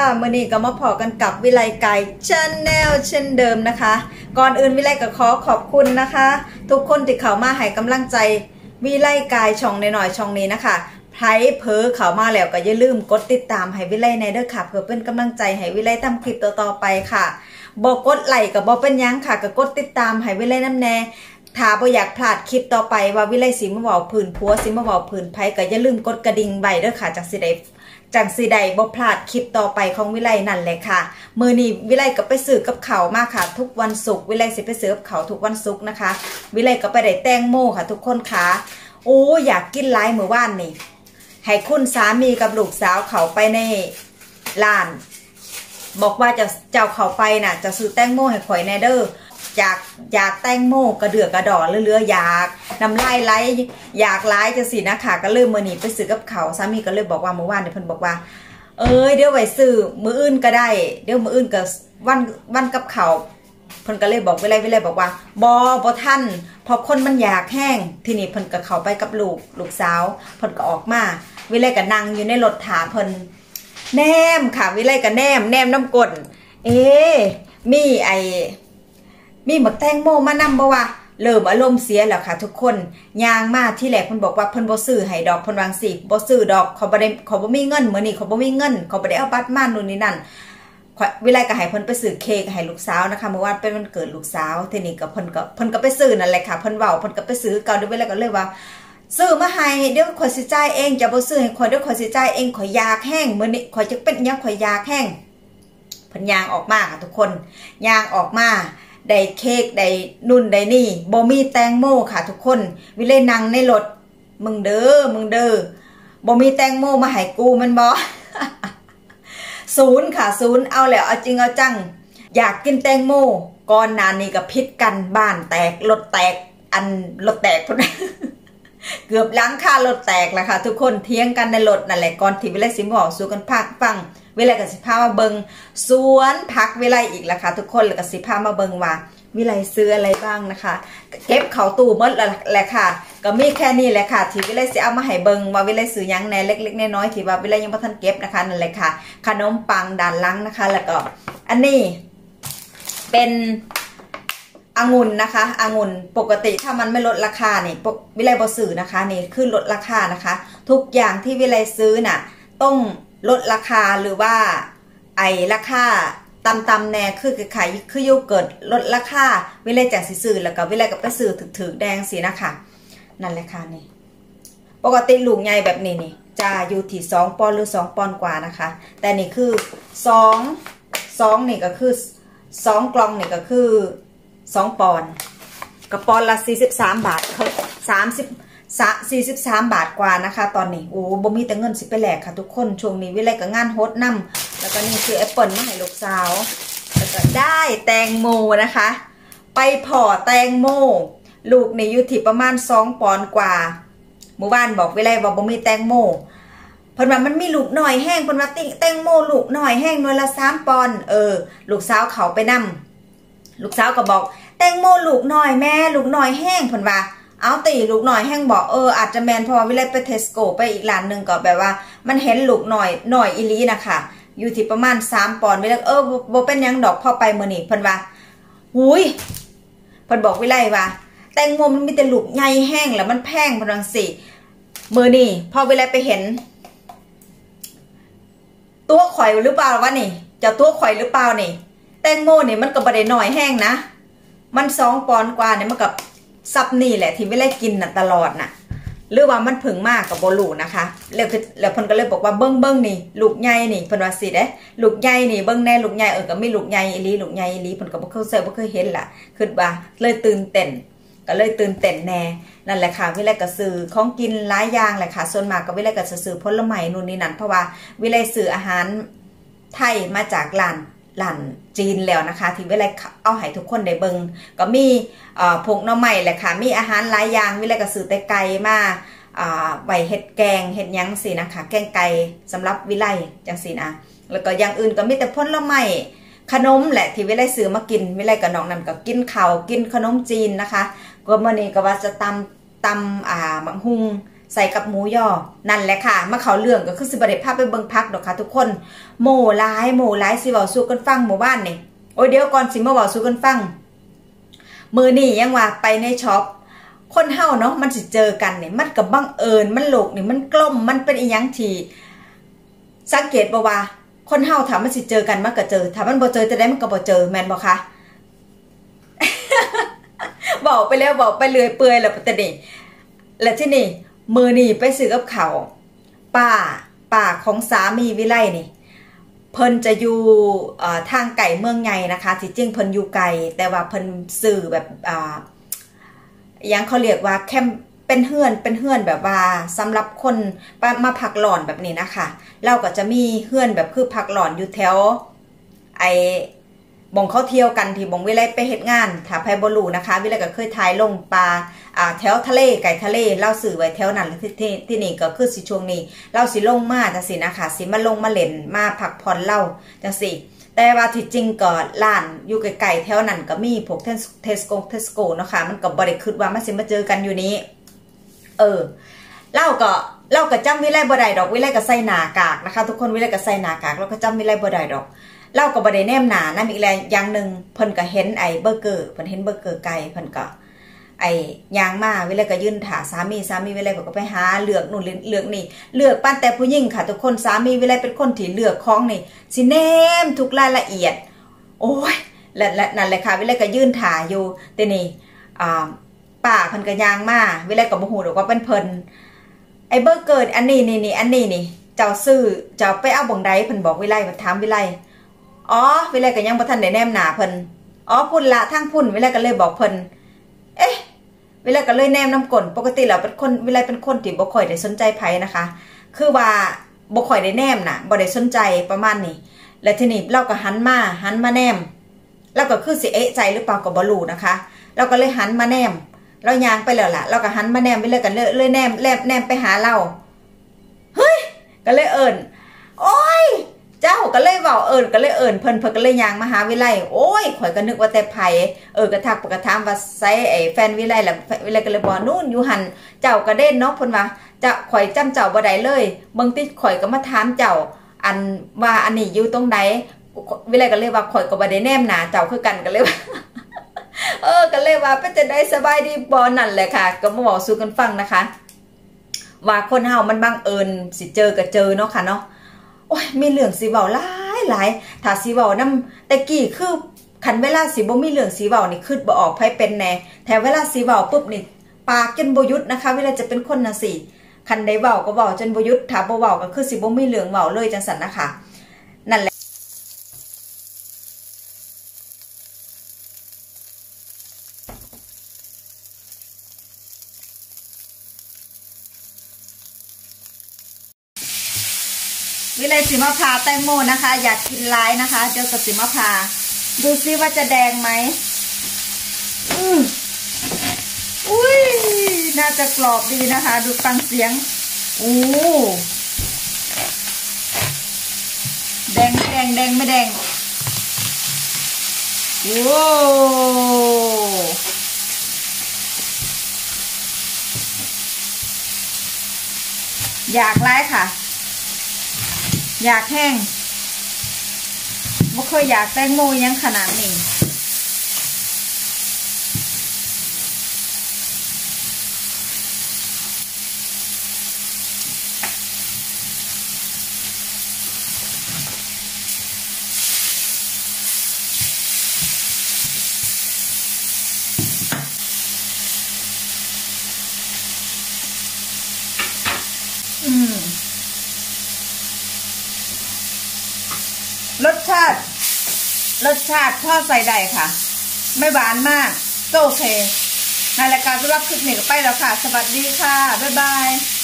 มื่อนี้ก็มาพอกันกับวิไลไก่ชาแนลเช่นเดิมนะคะก่อนอื่นวิไลก็ขอบคุณนะคะ ทุกคนที่เข้ามาให้กำลังใจวิไลไก่ช่องหน่อยช่องนี้นะคะใครเผลอเข้ามาแล้วก็อย่าลืมกดติดตามให้วิไลในเด้อค่ะเพื่อเป็นกำลังใจให้วิไลทำคลิปต่อไปค่ะบอกกดไลค์กับบอกเป็นยังค่ะก็กดติดตามให้วิไลน้ำแน่ถ้าบ่อยากพลาดคลิปต่อไปว่าวิไลสิมาเว้าผื่นผัวสิมาเว้าผื่นไผก็อย่าลืมกดกระดิ่งไว้เด้อค่ะจังสิได้บ่พลาดคลิปต่อไปของวิไลนั่นแหละค่ะมื้อนี้วิไลก็ไปซื้อกับเขามาค่ะทุกวันศุกร์วิไลสิไปซื้อกับเขาทุกวันศุกร์นะคะวิไลก็ไปได้แตงโมค่ะทุกคนค่ะโอ้อยากกินหลายมื้อวานนี่ให้คุณสามีกับลูกสาวเขาไปในร้านบอกว่าจะเจ้าเขาไปน่ะจะซื้อแตงโมให้ข่อยแน่เด้ออยากแตงโมกระเดือกกระดอเรื่อยๆอยากน้ำลายไหลอยากไล่จะสินะค่ะก็เลยมื้อนี้ไปซื้อกับเขาสามีก็เลยบอกว่าเมื่อวานเนี่ยเพิ่นบอกว่าเดี๋ยวไว้ซื้อมื้ออื่นก็ได้เดี๋ยวมื้ออื่นก็วันกับเขาเพิ่นก็เลยบอกวิไลบอกว่าบ่ทันพอคนมันอยากแห้งทีนี้เพิ่นก็เข้าไปกับลูกสาวเพิ่นก็ออกมาวิไลก็นั่งอยู่ในรถถาเพิ่นแนมค่ะวิไลก็แนมน้ำกลมีหมักแตงโมมานำบ่ว่าเริ่มอารมณ์เสียแล้วค่ะทุกคนยางมาที่แรกเพิ่นบอกว่าเพิ่นบ่ซื้อให้ดอกเพิ่นวางสิบ่ซื้อดอกเขาบ่มีเงินมื้อนี้เขาบ่มีเงินเขาบ่ได้เอาบัตรมานู่นนี่นั่นวิไลก็ให้เพิ่นไปซื้อเค้กให้ลูกสาวนะคะเมื่อวานเป็นวันเกิดลูกสาวทีนี้ก็เพิ่นก็ไปซื้อนั่นแหละค่ะเพิ่นเว้าเพิ่นก็ไปซื้อเก่าเดี๋ยววิไลก็เลยว่าซื้อมาให้เดี๋ยวข่อยสิจ่ายเองจะบ่ซื้อให้ข่อยเดี๋ยวข่อยสิจ่ายเองข่อยอยากแห้งมื้อนี้ข่อยจะเป็นหยังข่อยอยากแห้งเพิ่นย่างออกมาค่ะทุกคนย่างออกมาได้เค้กได้นุ่นได้นี่บ่มีแตงโมค่ะทุกคนวิไลนั่งในรถมึงเด้อบ่มีแตงโมมาให้กูมันบ่ ศูนย์ค่ะศูนย์เอาแล้วเอาจริงเอาจังอยากกินแตงโมก่อนหน้านี้ก็พิษกันบ้านแตกรถแตกรถแตกพุ่น เกือบหลังคารถแตกแล้วค่ะทุกคนเถียงกันในรถนั่นแหละก่อนที่วิไลสิบอกสู่กันฟังวิไลกับสิพามาเบิงสวนพักวิไลอีกแล้วค่ะทุกคนแล้วก็สิพามาเบิงว่าวิไลซื้ออะไรบ้างนะคะเก็บเขาตู้หมดแล้วแหละค่ะก็มีแค่นี้แหละค่ะที่วิไลสิเอามาให้เบิงว่าวิไลซื้อยังแน่เล็กๆน้อยๆที่ว่าวิไลยังบ่ทันเก็บนะคะนั่นแหละค่ะขนมปังด้านหลังนะคะแล้วก็อันนี้เป็นองุ่นนะคะองุ่นปกติถ้ามันไม่ลดราคานี่วิไลบ่ซื้อนะคะนี่คือลดราคานะคะทุกอย่างที่วิไลซื้อน่ะต้องลดราคาหรือว่าราคาต่ำแน่คือขายคือโยเกิร์ตลดราคาวิไลจากสิซื้อแล้วก็วิไลก็ไปซื้อถึกแดงสินะคะนั่นแหละค่ะนี่ปกติลูกใหญ่แบบนี้นี่จะอยู่ที่2 ปอนด์หรือ2 ปอนด์กว่านะคะแต่นี่คือ2นี่ก็คือ2กล่องนี่ก็คือ2 ปอนด์กับปอนด์ละ43 บาทเขา43 บาทกว่านะคะตอนนี้โอ้บ่มีแต่เงินสิไปแหลกค่ะทุกคนช่วงนี้วิไลก็งานโฮสต์นำแล้วก็นี่คือแอปเปิลมาให้ลูกสาวแล้วก็ได้แตงโมนะคะไปพอแตงโมลูกนี่อยู่ที่ประมาณ2 ปอนด์กว่าหมู่บ้านบอกวิไลว่าบ่มีแตงโมเพิ่นว่ามันมีลูกหน่อยแห้งเพิ่นว่าแตงโมลูกหน่อยแห้งหน่วยละ3 ปอนด์ลูกสาวเขาไปนำลูกสาวก็บอกแตงโมลูกหน่อยแม่ลูกหน่อยแห้งเพิ่นว่าเอาตีลูกหน่อยแห้งบอกอาจจะแมนพอวิไลไปเทสโก้ไปอีกร้านหนึ่งก็แบบว่ามันเห็นลูกหน่อยอีลีนะคะอยู่ที่ประมาณ3 ปอนด์วิไลบ่เป็นยังดอกพอไปมื้อนี้เพิ่นว่าหุยเพิ่นบอกวิไลว่าแตงโมมันมีแต่ลูกใหญ่แห้งแล้วมันแพงเพิ่นว่าสิมื้อนี้พอวิไลไปเห็นตัวข่อยหรือเปล่าวะนี่จะตัวข่อยหรือเปล่านี่แตงโมนี่มันก็บ่ได้น้อยแห้งนะมัน2 ปอนด์กว่าเนี่ยมันกับซับนี่แหละที่วิไลกินน่ะตลอดน่ะหรือว่ามันผึ่งมากกับโบลูนะคะแล้วเพิ่นก็เลยบอกว่าเบิ้งนี่ลูกใหญ่นี่เพิ่นว่าสิเด้ลูกใหญ่นี่เบิ้งแน่ลูกใหญ่ก็มีลูกใหญ่อีหลีเพิ่นก็บ่เคยเห็นล่ะคิดว่าเลยตื่นเต้นก็เลยตื่นเต้นแน่นั่นแหละค่ะวิไลก็ซื้อของกินหลายอย่างแหละค่ะส่วนมากก็วิไลก็ซื้อผลไม้นู่นนี่นั่นเพราะว่าวิไลซื้ออาหารไทยมาจากร้านจีนแล้วนะคะที่วิไลเอาให้ทุกคนได้เบิงก็มีผงหน่อไม้แหละค่ะมีอาหารหลายอย่างวิไลก็ซื้อแต่ไก่มาไว้เห็ดแกงเห็ดยังสินะคะแกงไก่สำหรับวิไลจังสินะแล้วก็อย่างอื่นก็มีแต่ผลไม้ขนมแหละที่วิไลซื้อมากินวิไลกับน้องนั่นก็กินข้าวกินขนมจีนนะคะก็มื้อนี้ก็ว่าจะตำมังหุงใส่กับหมูย่อนั่นแหละค่ะมาเขาเรื่องก็คือสิบได้พาไปเบิ่งพักดอกค่ะทุกคนโมหลายสิเว้าสู่กันฟังหมู่บ้านนี่โอ้ยเดี๋ยวก่อนสิมาเว้าสู่กันฟังมือนี่ยังว่าไปในช็อปคนเฮาเนาะมันสิเจอกันเนี่ยมันกับบังเอิญมันโลกนี่มันกลมมันเป็นอีหยังที่สังเกตบ่ว่าคนเฮาถ้ามันสิเจอกันมันก็เจอถ้ามันบ่เจอจะได้มันก็บ่เจอแม่นบ่คะ บอกไปแล้วบอกไปเรื่อยเปื่อยแล้วแต่นี่และที่นี่มือนี่ไปซื้อกับเขาป้าของสามีวิไลนี่เพิ่นจะอยู่ทางไก่เมืองใหญ่นะคะที่จริงเพิ่นอยู่ไกลแต่ว่าเพิ่นซื้อแบบยังเขาเรียกว่าแคมเป็นเฮือนแบบว่าสำหรับคนมาพักหลอนแบบนี้นะคะเราก็จะมีเฮือนแบบคือพักหลอนอยู่แถวไอ้บ่งเขาเที่ยวกันที่บ่งวิไลไปเฮ็ดงานถ้าไผบ่รู้นะคะวิไลก็เคยถ่ายลงปลาแถวทะเลไก่ทะเลเล่าสื่อไว้แถวนั้นที่นี่ก็คือสิช่วงนี้เราสิลงมาจังซี่นะคะสิมาลงมาเล่นมาพักผ่อนเล่าจังซี่แต่ว่าที่จริงก็ร้านอยู่ไกลๆแถวนั้นก็มีพวกเทสโกเนาะค่ะมันก็บ่ได้คิดว่ามันสิมาเจอกันอยู่นี้เล่าก็จำวิไลบ่ได้ดอกวิไลก็ใส่หน้ากากนะคะทุกคนวิไลก็ใส่หน้ากากแล้วก็จำวิไลบ่ได้ดอกเล่าก็บ่ได้แนมหน้านั่นอีกแล้วอย่างนึงเพิ่นก็เห็นไอ้เบอร์เกอร์เพิ่นเห็นเบอร์เกอร์ไก่เพิ่นก็ไอ้ยางมาวิไลก็ยืนถาสามีวิไลก็ไปหาเลือกนู่นเลือกนี่เลือกปั้นแต่ผู้หญิงค่ะทุกคนสามีวิไลเป็นคนที่เลือกของนี่สิแนมทุกรายละเอียดโอ้ยและนั่นแหละค่ะวิไลก็ยืนถาอยู่แต่นี่ป้าเพิ่นก็ยางมาวิไลก็บ่ฮู้ดอกว่าเป็นเพิ่นไอ้เบอร์เกอร์อันนี้นี่เจ้าซื้อเจ้าไปเอาบ่งใดเพิ่นบอกวิไลถามวิไลอ๋อวิไลก็ยังบ่ทันได้แนมหน้าเพิ่นอ๋อพุ่นละทางพุ่นวิไลก็เลยบอกเพิ่นเอ๊ะวิไลก็เลยแนมน้ำก้นปกติแล้วเป็นคนวิไลเป็นคนที่บ่ค่อยได้สนใจไผนะคะคือว่าบ่ค่อยได้แนมน่ะบ่ได้สนใจประมาณนี้แล้วทีนี้เราก็หันมาแนมแล้วก็คือสิเอะใจหรือเปล่าก็บ่รู้นะคะเราก็เลยหันมาแนมเรายางไปแล้วล่ะเราก็หันมาแนมไปเลยกันเลยแนมไปหาเราเฮ้ยก็เลยเอิ้นโอ้ยเจ้าก็เลยเว้าก็เลยเอิ้นเพิ่นก็เลยยางมาหาวิไลโอ้ยข่อยก็นึกว่าแต่ไผก็ทักปกถามว่าไสไอ้แฟนวิไลล่ะวิไลก็เลยบอกนู่นอยู่หั่นเจ้าก็เด่นเนาะเพิ่นว่าจะข่อยจำเจ้าบ่ได้เลยบางทีข่อยก็มาถามเจ้าอันว่าอันนี้อยู่ตรงใดวิไลก็เลยว่าข่อยก็บ่ได้แนมหน้าเจ้าคือกันก็เลยว่าก็เลยว่าเป็นจะได้สบายดีบ่นั่นแหละค่ะก็มาบอกสู่กันฟังนะคะว่าคนเฮามันบังเอิญสิเจอก็เจอเนาะค่ะเนาะโอ้ยมีเรื่องสิเว้าหลายถ้าสิเว้านำแต่กี้คือคันเวลาสิบ่มีเรื่องสิเว้านี่คิดบ่ออกไผเป็นแน่แต่เวลาสิเว้าปุ๊บนี่ปากจนบ่หยุดนะคะเวลาจะเป็นคนน่ะสิคันได้เว้าก็เว้าจนบ่หยุดถ้าบ่เว้าก็คือสิบ่มีเรื่องเว้าเลยจังซั่นนะคะนั่นแหละวิไลสิมาพาแตงโมนะคะอยากกินร้ายนะคะเดี๋ยวกับสิมาพาดูซิว่าจะแดงไหมอุ้ยน่าจะกรอบดีนะคะดูฟังเสียงแดงไม่แดงโอ้อยากร้ายค่ะอยากแห้งบ่เคยอยากแตงโมยังขนาดนี้รสชาติพ่อใส่ได้ค่ะไม่หวานมากก็โอเคในรายการสำหรับคลิปนี้ก็ไปแล้วค่ะสวัสดีค่ะบ๊ายบาย